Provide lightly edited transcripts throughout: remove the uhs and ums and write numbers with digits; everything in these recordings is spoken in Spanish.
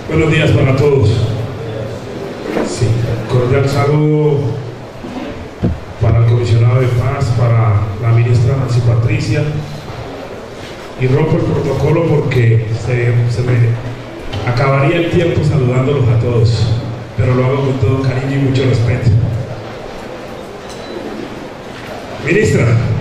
Buenos días para todos. Sí, cordial saludo para el comisionado de paz, para la ministra Nancy Patricia, y rompo el protocolo porque se me acabaría el tiempo saludándolos a todos, pero lo hago con todo cariño y mucho respeto. Ministra,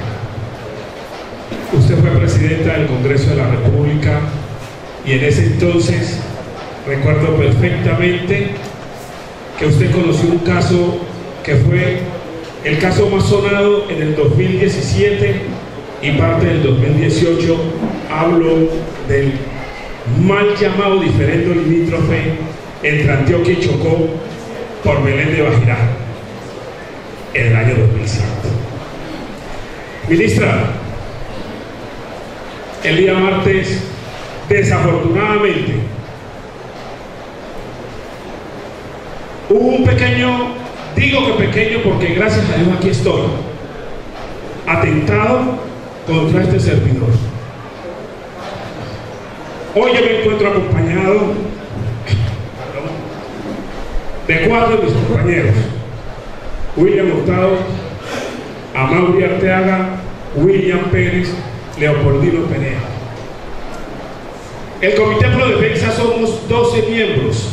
usted fue presidenta del Congreso de la República y en ese entonces recuerdo perfectamente que usted conoció un caso que fue el caso más sonado en el 2017 y parte del 2018. Hablo del mal llamado diferendo limítrofe entre Antioquia y Chocó por Belén de Bajirá en el año 2007. Ministra, el día martes, desafortunadamente, hubo un pequeño, digo que pequeño porque gracias a Dios aquí estoy, atentado contra este servidor. Hoy yo me encuentro acompañado de 4 de mis compañeros: William Hurtado, Amaury Arteaga, William Pérez, Leopoldino Perea. El Comité Pro Defensa somos 12 miembros.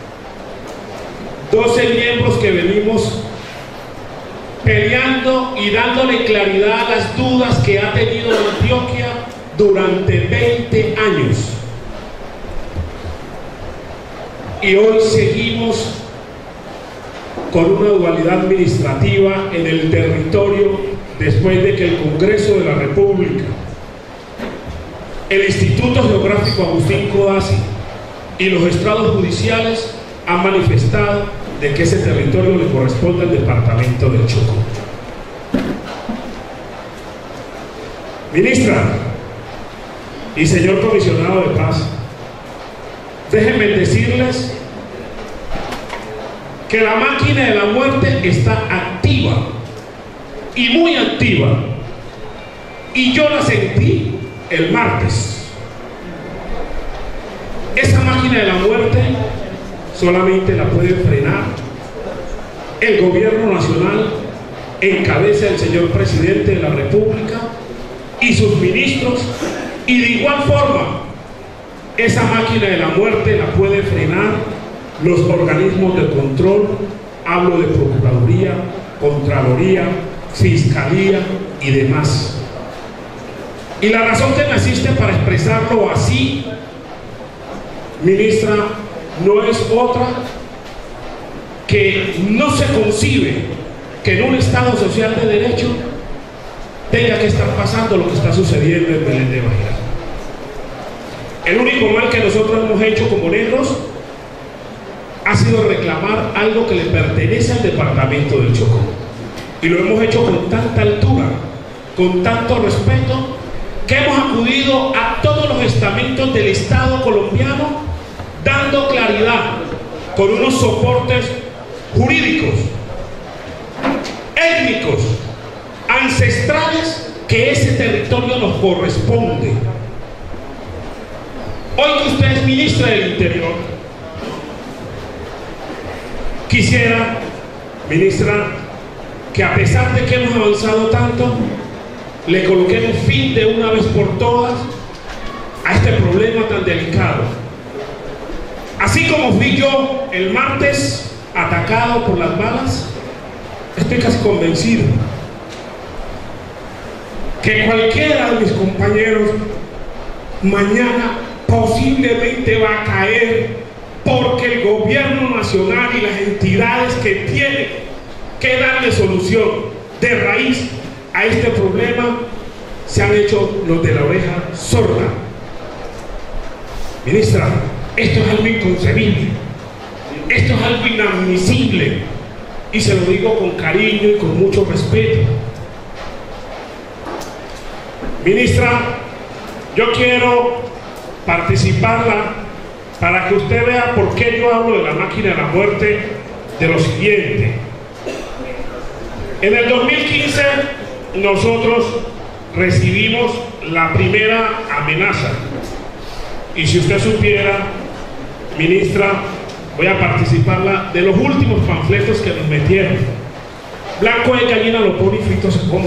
12 miembros que venimos peleando y dándole claridad a las dudas que ha tenido Antioquia durante 20 años. Y hoy seguimos con una dualidad administrativa en el territorio después de que el Congreso de la República, el Instituto Geográfico Agustín Codazzi y los estrados judiciales han manifestado de que ese territorio le corresponde al departamento del Chocó. Ministra y señor comisionado de paz, déjenme decirles que la máquina de la muerte está activa y muy activa, y yo la sentí el martes. Esa máquina de la muerte solamente la puede frenar el gobierno nacional en cabeza del señor presidente de la República y sus ministros, y de igual forma esa máquina de la muerte la puede frenar los organismos de control. Hablo de Procuraduría, Contraloría, Fiscalía y demás. Y la razón que me asiste para expresarlo así, ministra, no es otra que no se concibe que en un Estado social de derecho tenga que estar pasando lo que está sucediendo en Belén de Bajirá. El único mal que nosotros hemos hecho como negros ha sido reclamar algo que le pertenece al departamento del Chocó, y lo hemos hecho con tanta altura, con tanto respeto, que hemos acudido a todos los estamentos del Estado colombiano dando claridad con unos soportes jurídicos, étnicos, ancestrales, que ese territorio nos corresponde. Hoy que usted es ministra del Interior, quisiera, ministra, que a pesar de que hemos avanzado tanto, le coloquemos fin de una vez por todas a este problema tan delicado. Así como fui yo el martes atacado por las balas, estoy casi convencido que cualquiera de mis compañeros mañana posiblemente va a caer, porque el gobierno nacional y las entidades que tienen que darle solución de raíz a este problema se han hecho los de la oreja sorda. Ministra, esto es algo inconcebible, esto es algo inadmisible, y se lo digo con cariño y con mucho respeto. Ministra, yo quiero participarla para que usted vea por qué yo hablo de la máquina de la muerte, de lo siguiente. En el 2015 nosotros recibimos la primera amenaza, y si usted supiera ministra, voy a participarla de los últimos panfletos que nos metieron. Blanco de gallina lo pone y frito se come.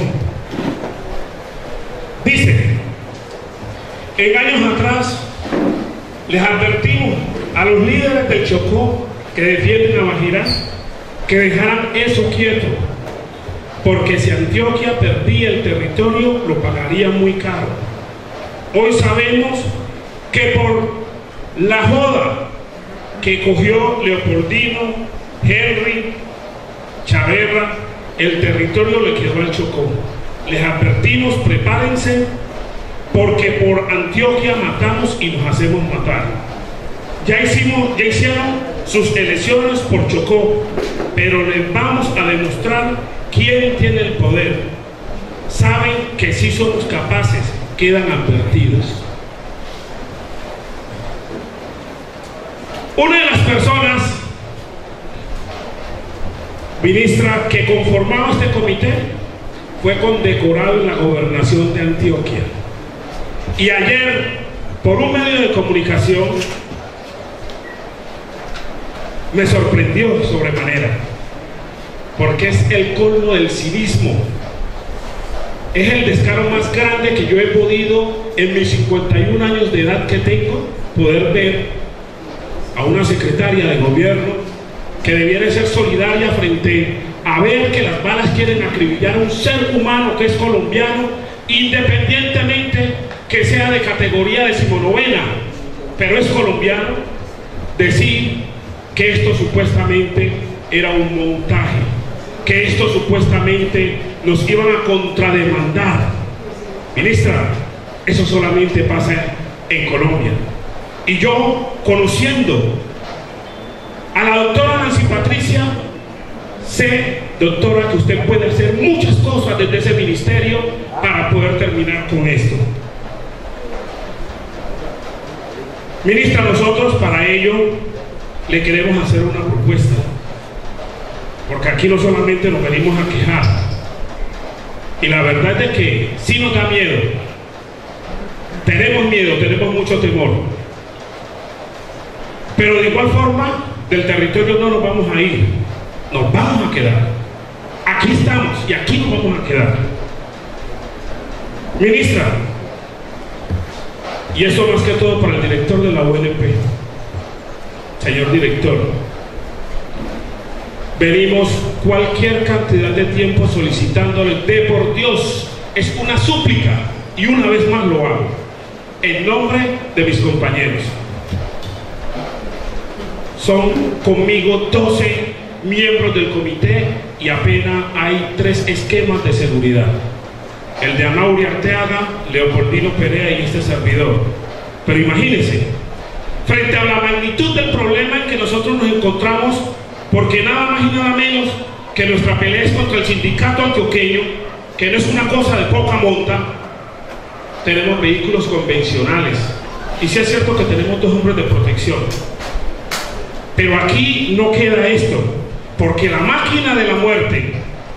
Dice, en años atrás les advertimos a los líderes del Chocó que defienden a Guajira que dejaran eso quieto, porque si Antioquia perdía el territorio lo pagaría muy caro. Hoy sabemos que por la joda que cogió Leopoldino, Henry, Chaverra, el territorio le quedó al Chocó. Les advertimos, prepárense, porque por Antioquia matamos y nos hacemos matar. Ya hicieron sus elecciones por Chocó, pero les vamos a demostrar quién tiene el poder. Saben que si somos capaces, quedan advertidos. Una de las personas, ministra, que conformaba este comité fue condecorado en la gobernación de Antioquia. Y ayer, por un medio de comunicación, me sorprendió sobremanera, porque es el colmo del cinismo. Es el descaro más grande que yo he podido, en mis 51 años de edad que tengo, poder ver a una secretaria de gobierno que debiera ser solidaria frente a ver que las balas quieren acribillar a un ser humano que es colombiano, independientemente que sea de categoría 19ª, pero es colombiano. Decir que esto supuestamente era un montaje, que esto supuestamente nos iban a contrademandar. Ministra, eso solamente pasa en Colombia. Y yo, conociendo a la doctora Nancy Patricia, sé, doctora, que usted puede hacer muchas cosas desde ese ministerio para poder terminar con esto. Ministra, nosotros para ello le queremos hacer una propuesta, porque aquí no solamente nos venimos a quejar, y la verdad es que sí nos da miedo, tenemos mucho temor, pero de igual forma del territorio no nos vamos a ir, nos vamos a quedar. Aquí estamos y aquí nos vamos a quedar. Ministra, y eso más que todo para el director de la UNP. Señor director, venimos cualquier cantidad de tiempo solicitándole, de por Dios, es una súplica, y una vez más lo hago, en nombre de mis compañeros. Son conmigo 12 miembros del comité y apenas hay 3 esquemas de seguridad. El de Amaury Arteaga, Leopoldino Perea y este servidor. Pero imagínense, frente a la magnitud del problema en que nosotros nos encontramos, porque nada más y nada menos que nuestra pelea es contra el sindicato antioqueño, que no es una cosa de poca monta, tenemos vehículos convencionales. Y sí es cierto que tenemos 2 hombres de protección. Pero aquí no queda esto, porque la máquina de la muerte,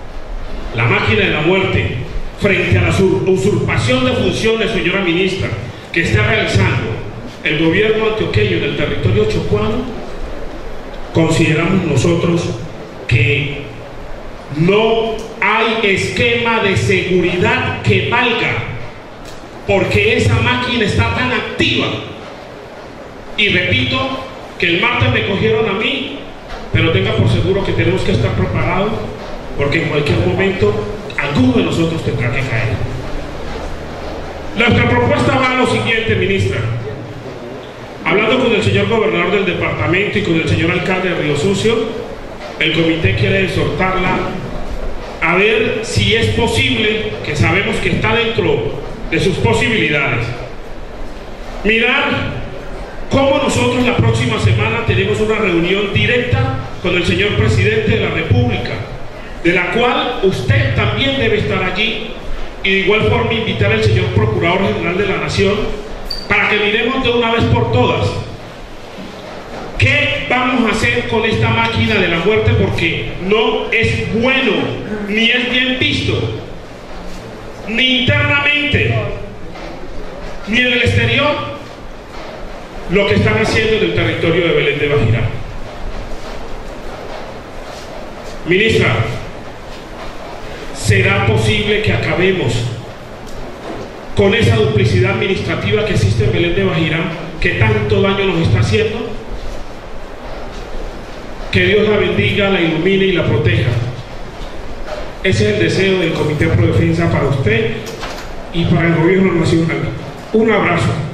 frente a la usurpación de funciones, señora ministra, que está realizando el gobierno antioqueño en el territorio chocuano, consideramos nosotros que no hay esquema de seguridad que valga, porque esa máquina está tan activa. Y repito, que el martes me cogieron a mí, pero tenga por seguro que tenemos que estar preparados, porque en cualquier momento alguno de nosotros tendrá que caer. Nuestra propuesta va a lo siguiente, ministra. Hablando con el señor gobernador del departamento y con el señor alcalde de Río Sucio, el comité quiere exhortarla a ver si es posible, que sabemos que está dentro de sus posibilidades, mirar cómo nosotros la próxima semana tenemos una reunión directa con el señor presidente de la República, de la cual usted también debe estar allí, y de igual forma invitar al señor Procurador General de la Nación para que miremos de una vez por todas qué vamos a hacer con esta máquina de la muerte, porque no es bueno ni es bien visto, ni internamente ni en el exterior, lo que están haciendo en el territorio de Belén de Bajirá. Ministra, ¿será posible que acabemos con esa duplicidad administrativa que existe en Belén de Bajirá, que tanto daño nos está haciendo? Que Dios la bendiga, la ilumine y la proteja. Ese es el deseo del Comité Pro Defensa para usted y para el Gobierno Nacional. Un abrazo.